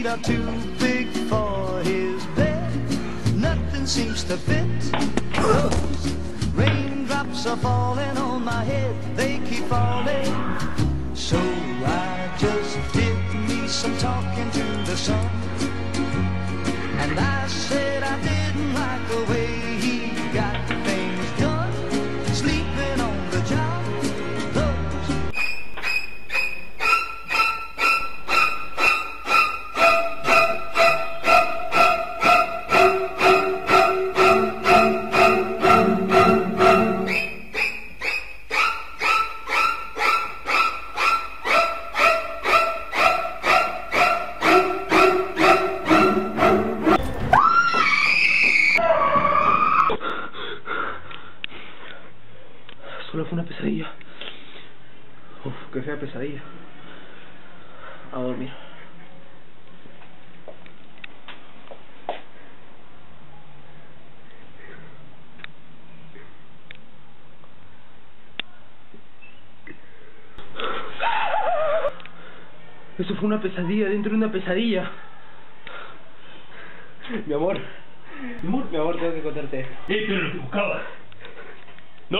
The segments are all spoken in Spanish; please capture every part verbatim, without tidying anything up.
feet are too big for his bed. Nothing seems to fit. Those raindrops are falling on my head. They keep falling. So I just did me some talking to the sun. And I said I didn't like the way he got things done. Sleeping on the job. Those Solo fue una pesadilla. Uf, qué fea pesadilla. A dormir. Eso fue una pesadilla dentro de una pesadilla. Mi amor. Mi amor, mi amor, tengo que contarte. ¡Eh, pero lo que buscabas! ¡No!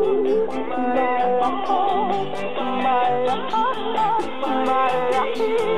Maya, Maya, Maya, Maya.